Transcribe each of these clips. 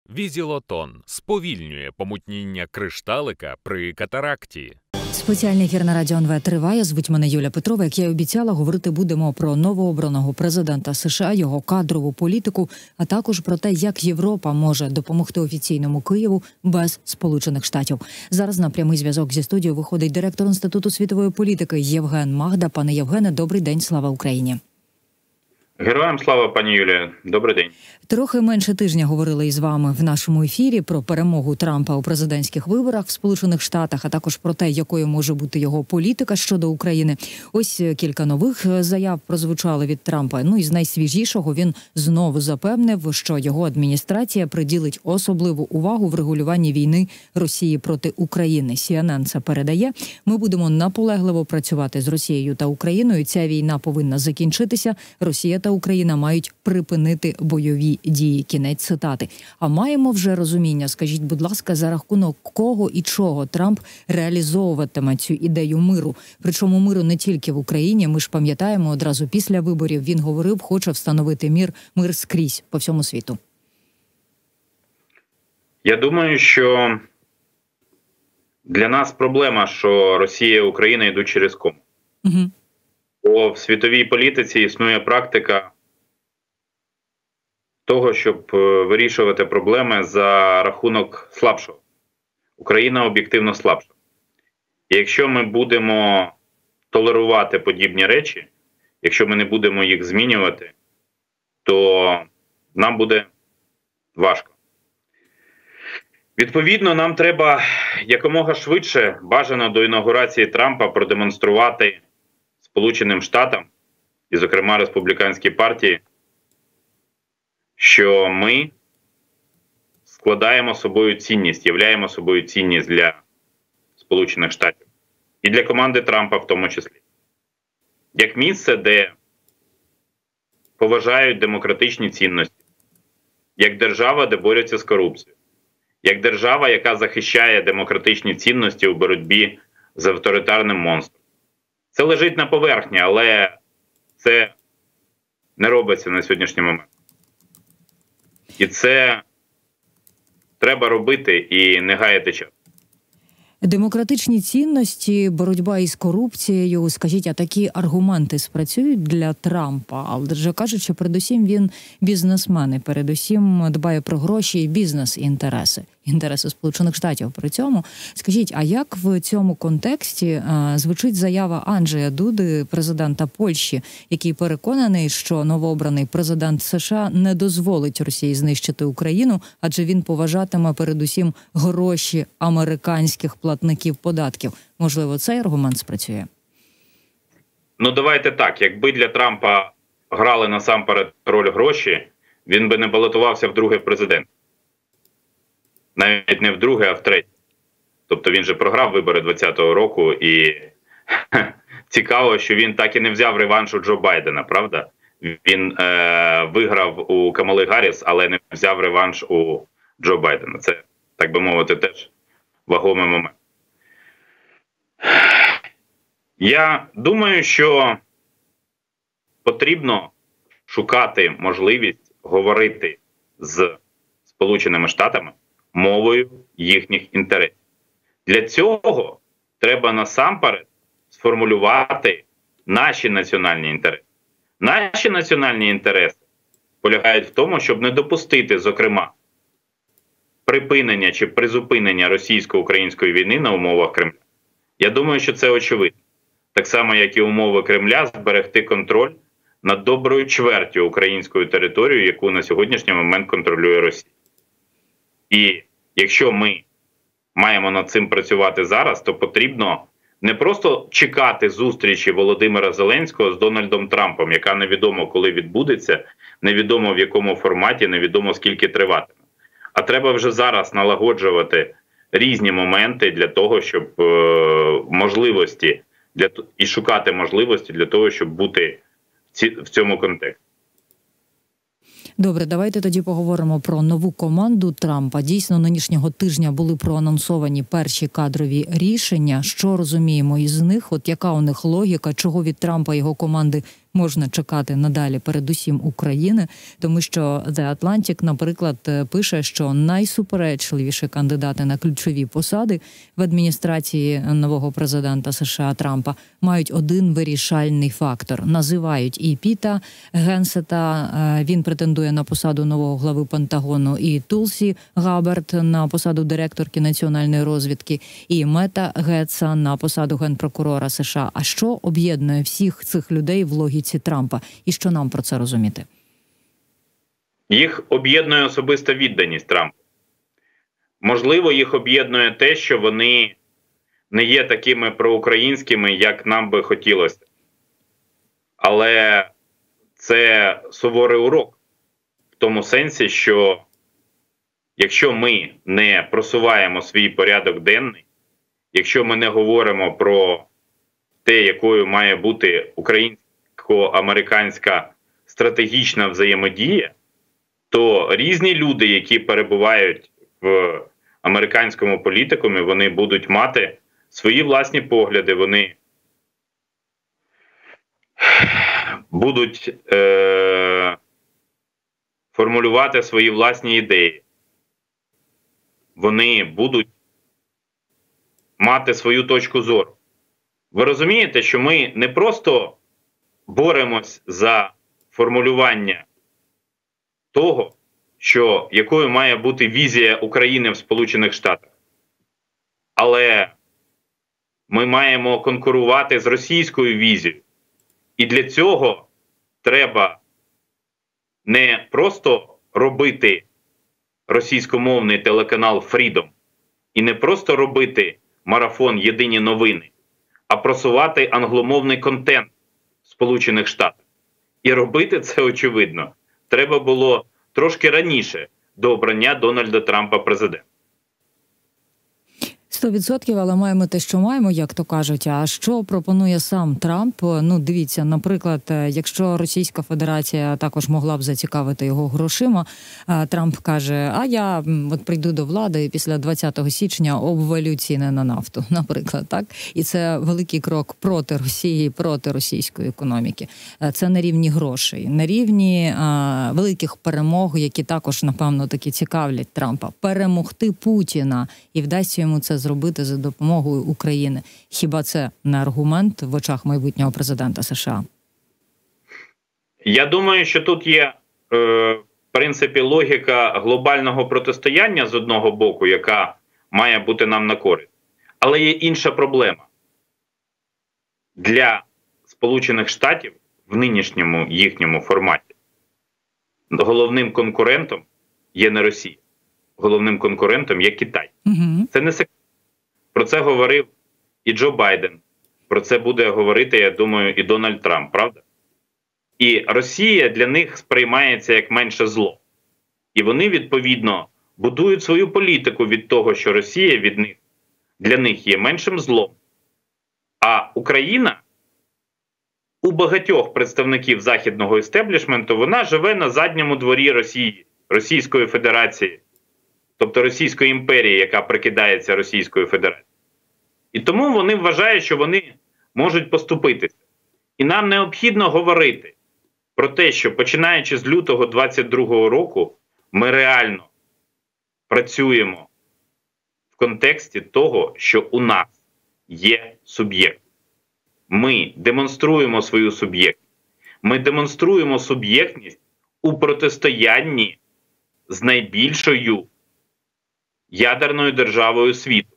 Візілотон сповільнює помутніння кришталика при катаракті. Спеціальний ефір на Радіо НВ триває. Звуть мене Юля Петрова. Як я й обіцяла, говорити будемо про новообраного президента США, його кадрову політику, а також про те, як Європа може допомогти офіційному Києву без Сполучених Штатів. Зараз на прямий зв'язок зі студією виходить директор Інституту світової політики Євген Магда. Пане Євгене, добрий день, слава Україні. Героям слава, пані Юлія. Добрий день. Трохи менше тижня говорили із вами в нашому ефірі про перемогу Трампа у президентських виборах в Сполучених Штатах, а також про те, якою може бути його політика щодо України. Ось кілька нових заяв прозвучали від Трампа. Ну і з найсвіжішого він знову запевнив, що його адміністрація приділить особливу увагу в регулюванні війни Росії проти України. CNN це передає. Ми будемо наполегливо працювати з Росією та Україною. Ця війна повинна закінчитися. Росія та Україна мають припинити бойові дії. Кінець цитати. А маємо вже розуміння, скажіть, будь ласка, за рахунок кого і чого Трамп реалізовуватиме цю ідею миру? Причому миру не тільки в Україні. Ми ж пам'ятаємо, одразу після виборів він говорив, хоче встановити мир скрізь по всьому світу. Я думаю, що для нас проблема, що Росія і Україна йдуть через кому. Угу. Бо в світовій політиці існує практика того, щоб вирішувати проблеми за рахунок слабшого. Україна об'єктивно слабша. І якщо ми будемо толерувати подібні речі, якщо ми не будемо їх змінювати, то нам буде важко. Відповідно, нам треба якомога швидше, бажано до інаугурації Трампа, продемонструвати Сполученим Штатам, і, зокрема, Республіканській партії, що ми складаємо собою цінність, являємо собою цінність для Сполучених Штатів. І для команди Трампа в тому числі. Як місце, де поважають демократичні цінності. Як держава, де борються з корупцією. Як держава, яка захищає демократичні цінності у боротьбі з авторитарним монстром. Це лежить на поверхні, але це не робиться на сьогоднішній момент. І це треба робити і не гаяти час. Демократичні цінності, боротьба із корупцією. Скажіть, а такі аргументи спрацюють для Трампа? Але вже кажуть, що передусім він бізнесмен і передусім дбає про гроші і бізнес-інтереси. Інтереси Сполучених Штатів при цьому. Скажіть, а як в цьому контексті звучить заява Анджея Дуди, президента Польщі, який переконаний, що новообраний президент США не дозволить Росії знищити Україну, адже він поважатиме передусім гроші американських платників податків. Можливо, цей аргумент спрацює? Ну, давайте так. Якби для Трампа грали насамперед роль гроші, він би не балотувався вдруге в президент. Навіть не вдруге, а втретє. Тобто він же програв вибори 2020 року і цікаво, що він так і не взяв реванш у Джо Байдена, правда? Він виграв у Камали Гарріс, але не взяв реванш у Джо Байдена. Це, так би мовити, теж вагомий момент. Я думаю, що потрібно шукати можливість говорити з Сполученими Штатами мовою їхніх інтересів. Для цього треба насамперед сформулювати наші національні інтереси. Наші національні інтереси полягають в тому, щоб не допустити, зокрема, припинення чи призупинення російсько-української війни на умовах Кремля. Я думаю, що це очевидно. Так само, як і умови Кремля, зберегти контроль над доброю чвертю української території, яку на сьогоднішній момент контролює Росія. І якщо ми маємо над цим працювати зараз, то потрібно не просто чекати зустрічі Володимира Зеленського з Дональдом Трампом, яка невідомо коли відбудеться, невідомо в якому форматі, невідомо скільки триватиме. А треба вже зараз налагоджувати різні моменти для того, щоб можливості, і шукати можливості для того, щоб бути в цьому контексті. Добре, давайте тоді поговоримо про нову команду Трампа. Дійсно, нинішнього тижня були проанонсовані перші кадрові рішення. Що розуміємо із них? От яка у них логіка? Чого від Трампа і його команди можна чекати надалі, передусім України, тому що The Atlantic, наприклад, пише, що найсуперечливіші кандидати на ключові посади в адміністрації нового президента США Трампа мають один вирішальний фактор. Називають і Піта Генсета, він претендує на посаду нового глави Пентагону, і Тулсі Габбард на посаду директорки національної розвідки, і Мета Гетца на посаду генпрокурора США. А що об'єднує всіх цих людей в логіці Трампа? І що нам про це розуміти? Їх об'єднує особиста відданість Трампу. Можливо, їх об'єднує те, що вони не є такими проукраїнськими, як нам би хотілося. Але це суворий урок. В тому сенсі, що якщо ми не просуваємо свій порядок денний, якщо ми не говоримо про те, якою має бути українсько-американська стратегічна взаємодія, то різні люди, які перебувають в американському політикумі, вони будуть мати свої власні погляди, вони будуть формулювати свої власні ідеї. Вони будуть мати свою точку зору. Ви розумієте, що ми не просто боремось за формулювання того, що якою має бути візія України в Сполучених Штатах, але ми маємо конкурувати з російською візією. І для цього треба не просто робити російськомовний телеканал Freedom і не просто робити марафон «Єдині новини», а просувати англомовний контент в Сполучених Штатах. І робити це, очевидно, треба було трошки раніше до обрання Дональда Трампа президентом. 100%, але маємо те, що маємо, як то кажуть. А що пропонує сам Трамп? Ну, дивіться, наприклад, якщо Російська Федерація також могла б зацікавити його грошима, Трамп каже, а я от прийду до влади і після 20 січня обвалю ціни на нафту, наприклад, так? І це великий крок проти Росії, проти російської економіки. Це на рівні грошей, на рівні великих перемог, які також, напевно, таки цікавлять Трампа. Перемогти Путіна і вдасться йому це зробити за допомогою України. Хіба це не аргумент в очах майбутнього президента США? Я думаю, що тут є, в принципі, логіка глобального протистояння з одного боку, яка має бути нам на користь. Але є інша проблема. Для Сполучених Штатів в нинішньому їхньому форматі головним конкурентом є не Росія. Головним конкурентом є Китай. Угу. Це не секрет. Про це говорив і Джо Байден. Про це буде говорити, я думаю, і Дональд Трамп, правда? І Росія для них сприймається як менше зло. І вони, відповідно, будують свою політику від того, що Росія для них є меншим злом. А Україна у багатьох представників західного істеблішменту, вона живе на задньому дворі Росії, Російської Федерації. Тобто Російської імперії, яка прикидається Російською Федерацією. І тому вони вважають, що вони можуть поступитися. І нам необхідно говорити про те, що починаючи з лютого 2022 року, ми реально працюємо в контексті того, що у нас є суб'єкт. Ми демонструємо свою суб'єктність. Ми демонструємо суб'єктність у протистоянні з найбільшою ядерною державою світу.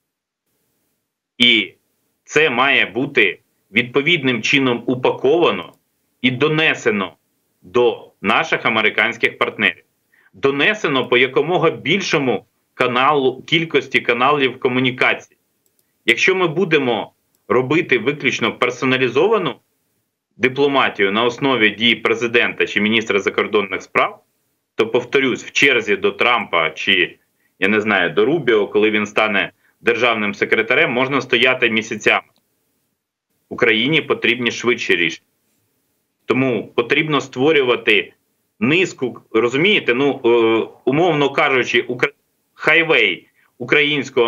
І це має бути відповідним чином упаковано і донесено до наших американських партнерів. Донесено по якомога більшому кількості каналів комунікації. Якщо ми будемо робити виключно персоналізовану дипломатію на основі дій президента чи міністра закордонних справ, то, повторюсь, в черзі до Трампа чи, я не знаю, до Рубіо, коли він стане державним секретарем, можна стояти місяцями. Україні потрібні швидші рішення. Тому потрібно створювати низку, розумієте, умовно кажучи, хайвей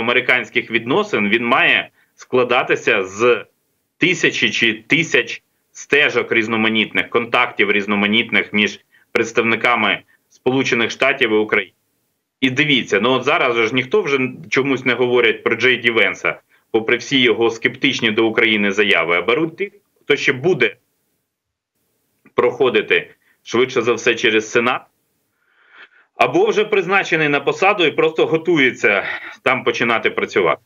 українсько-американських відносин, він має складатися з тисячі чи тисяч стежок різноманітних, контактів різноманітних між представниками Сполучених Штатів і України. І дивіться, ну от зараз ж ніхто вже чомусь не говорить про Джей Ді Венса, попри всі його скептичні до України заяви, а беруть тих, хто ще буде проходити швидше за все через Сенат, або вже призначений на посаду і просто готується там починати працювати.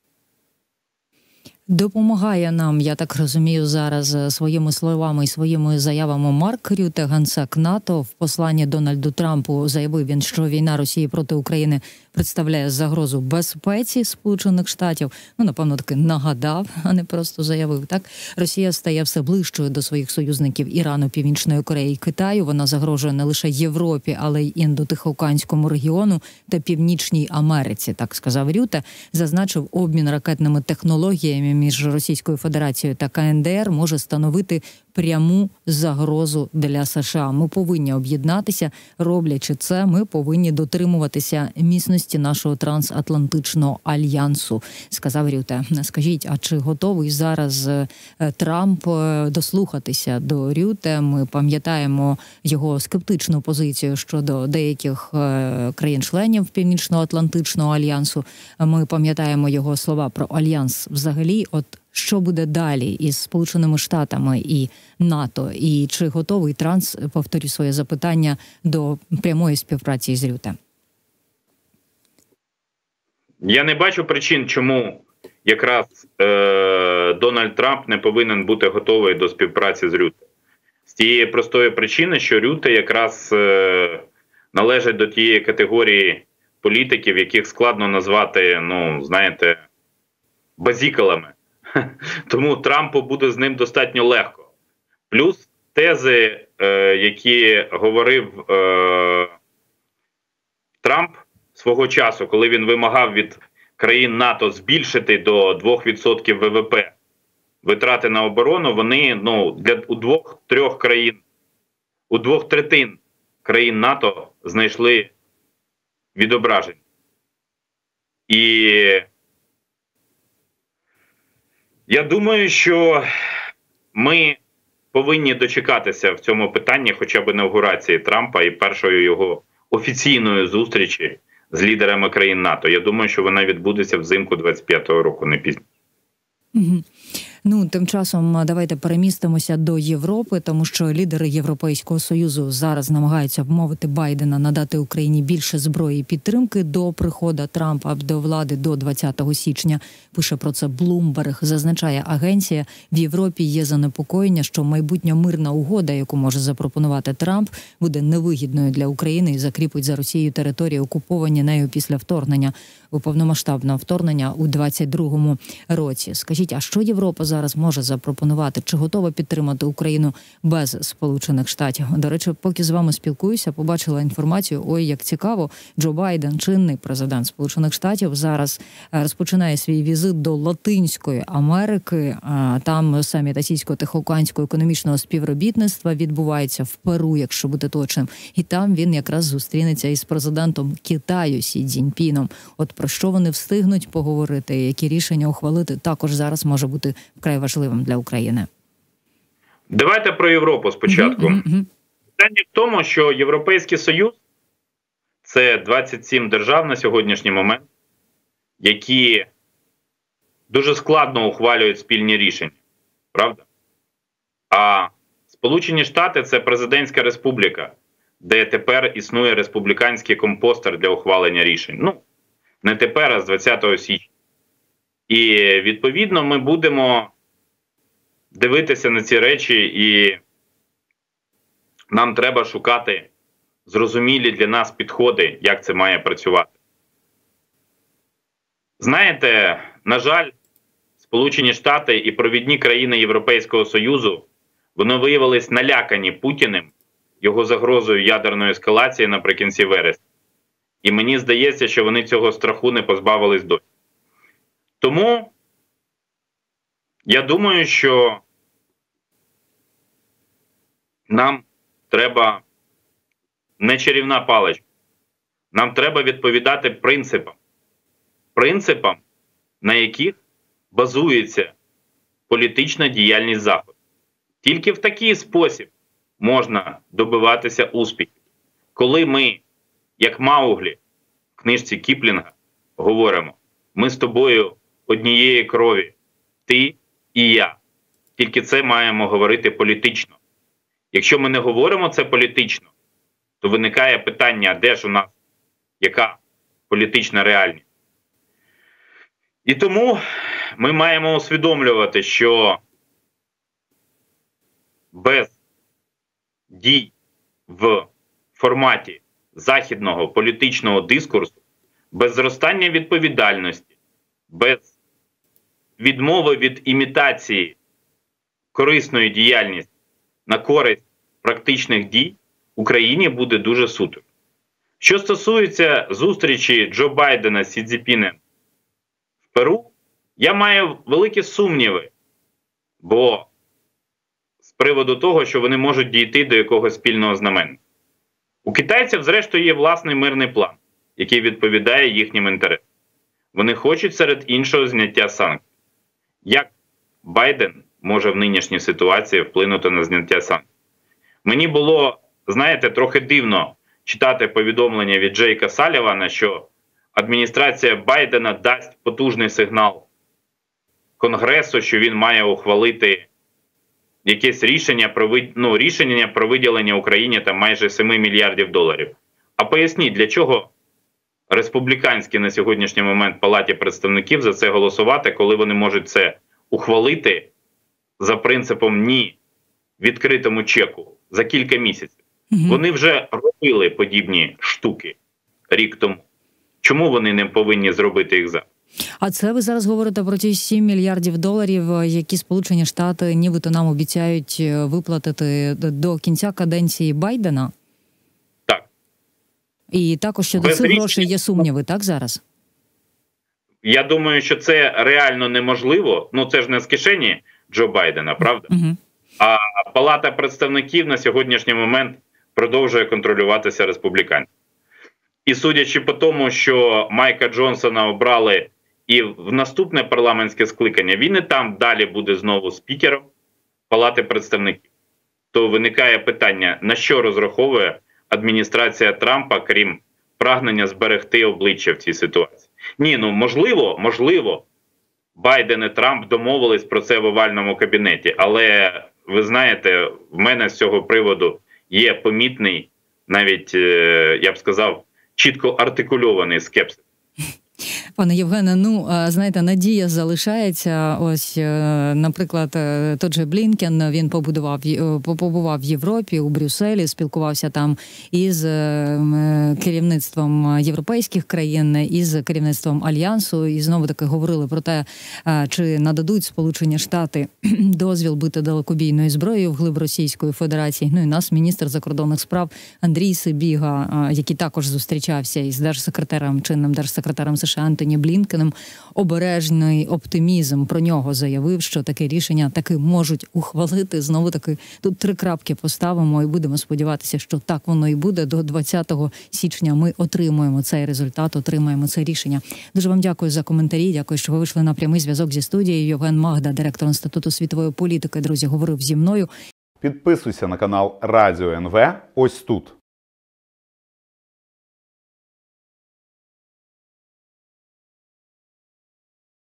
Допомагає нам, я так розумію, зараз своїми словами і своїми заявами Марк Рюте, генсек НАТО. В посланні Дональду Трампу заявив він, що війна Росії проти України представляє загрозу безпеці Сполучених Штатів. Ну, напевно, таки нагадав, а не просто заявив. Так, Росія стає все ближчою до своїх союзників Ірану, Північної Кореї і Китаю. Вона загрожує не лише Європі, але й Індо-Тихоокеанському регіону та Північній Америці, так сказав Рюте. Зазначив, обмін ракетними технологіями між Російською Федерацією та КНДР може становити пряму загрозу для США. Ми повинні об'єднатися. Роблячи це, ми повинні дотримуватися міцності нашого трансатлантичного альянсу, сказав Рюте. Скажіть, а чи готовий зараз Трамп дослухатися до Рюте? Ми пам'ятаємо його скептичну позицію щодо деяких країн-членів Північно-Атлантичного альянсу. Ми пам'ятаємо його слова про альянс взагалі. От що буде далі із Сполученими Штатами і НАТО? І чи готовий Трамп, повторю своє запитання, до прямої співпраці з Рюте? Я не бачу причин, чому якраз Дональд Трамп не повинен бути готовий до співпраці з Рюте. З тієї простої причини, що Рюте якраз належить до тієї категорії політиків, яких складно назвати, ну, знаєте, базікалами. Тому Трампу буде з ним достатньо легко. Плюс тези, які говорив Трамп свого часу, коли він вимагав від країн НАТО збільшити до 2% ВВП витрати на оборону, вони у двох-трьох країн, у 2/3 країн НАТО знайшли відображення. І я думаю, що ми повинні дочекатися в цьому питанні хоча б інавгурації Трампа і першої його офіційної зустрічі з лідерами країн НАТО. Я думаю, що вона відбудеться взимку 25-го року, не пізніше. Ну, тим часом давайте перемістимося до Європи, тому що лідери Європейського Союзу зараз намагаються вмовити Байдена надати Україні більше зброї і підтримки до приходу Трампа до влади до 20 січня. Пише про це Bloomberg, зазначає агенція. В Європі є занепокоєння, що майбутня мирна угода, яку може запропонувати Трамп, буде невигідною для України і закріпить за Росією території, окуповані нею після вторгнення, у повномасштабного вторгнення у 22-му році. Скажіть, а що Європа зараз може запропонувати? Чи готова підтримати Україну без Сполучених Штатів? До речі, поки з вами спілкуюся, побачила інформацію, ой, як цікаво, Джо Байден, чинний президент Сполучених Штатів, зараз розпочинає свій візит до Латинської Америки. Там саміт Азійсько-Тихоокеанського економічного співробітництва відбувається в Перу, якщо бути точним. І там він якраз зустрінеться із президентом Китаю Сі Цзіньпіном. От про що вони встигнуть поговорити, які рішення ухвалити, також зараз може бути вкрай важливим для України. Давайте про Європу спочатку. Питання в тому, що Європейський Союз – це 27 держав на сьогоднішній момент, які дуже складно ухвалюють спільні рішення. Правда? А Сполучені Штати – це президентська республіка, де тепер існує республіканський компостер для ухвалення рішень. Ну, не тепер, а з 20 січня. І, відповідно, ми будемо дивитися на ці речі, і нам треба шукати зрозумілі для нас підходи, як це має працювати. Знаєте, на жаль, Сполучені Штати і провідні країни Європейського Союзу, вони виявились налякані Путіним, його загрозою ядерної ескалації наприкінці вересня. І мені здається, що вони цього страху не позбавились досі. Тому я думаю, що нам треба не чарівна паличка. Нам треба відповідати принципам, на яких базується політична діяльність Заходу. Тільки в такий спосіб можна добиватися успіхів. Коли ми, як Мауглі в книжці Кіплінга, говоримо: ми з тобою однієї крові, ти і я. Тільки це маємо говорити політично. Якщо ми не говоримо це політично, то виникає питання, де ж у нас яка політична реальність. І тому ми маємо усвідомлювати, що без дій в форматі західного політичного дискурсу, без зростання відповідальності, без відмови від імітації корисної діяльності на користь практичних дій, Україні буде дуже суток. Що стосується зустрічі Джо Байдена з Сі Цзіньпінем в Перу, я маю великі сумніви, бо з приводу того, що вони можуть дійти до якогось спільного знаменника. У китайців, зрештою, є власний мирний план, який відповідає їхнім інтересам. Вони хочуть серед іншого зняття санкцій. Як Байден може в нинішній ситуації вплинути на зняття санкцій? Мені було, знаєте, трохи дивно читати повідомлення від Джейка Салівана, що адміністрація Байдена дасть потужний сигнал Конгресу, що він має ухвалити якесь рішення про виділення Україні там майже 7 мільярдів доларів. А поясніть, для чого республіканські на сьогоднішній момент Палаті представників за це голосувати, коли вони можуть це ухвалити за принципом «ні» відкритому чеку за кілька місяців. Вони вже робили подібні штуки рік тому. Чому вони не повинні зробити їх зараз? А це ви зараз говорите про ті 7 мільярдів доларів, які Сполучені Штати нібито нам обіцяють виплатити до кінця каденції Байдена? Так. І також щодо цих грошей є сумніви, так, зараз? Я думаю, що це реально неможливо. Ну, це ж не з кишені Джо Байдена, правда? А Палата представників на сьогоднішній момент продовжує контролюватися республіканцями. І судячи по тому, що Майка Джонсона обрали і в наступне парламентське скликання, він і там далі буде знову спікером Палати представників. То виникає питання, на що розраховує адміністрація Трампа, крім прагнення зберегти обличчя в цій ситуації. Ні, ну можливо, Байден і Трамп домовились про це в овальному кабінеті, але ви знаєте, в мене з цього приводу є помітний, навіть, я б сказав, чітко артикульований скепсис. Пане Євгене, знаєте, надія залишається. Ось, наприклад, той же Блінкен, він побував в Європі, у Брюсселі, спілкувався там із керівництвом європейських країн, із керівництвом Альянсу, і знову-таки говорили про те, чи нададуть Сполучені Штати дозвіл бити далекобійною зброєю вглиб Російської Федерації. Ну і нас міністр закордонних справ Андрій Сибіга, який також зустрічався із чинним держсекретарем США Антоні Блінкеном, обережний оптимізм про нього заявив, що таке рішення таки можуть ухвалити. Знову-таки тут 3 крапки поставимо і будемо сподіватися, що так воно і буде. До 20 січня ми отримуємо цей результат, отримаємо це рішення. Дуже вам дякую за коментарі, дякую, що ви вийшли на прямий зв'язок зі студією. Євген Магда, директор Інституту світової політики, друзі, говорив зі мною. Підписуйся на канал Радіо НВ ось тут.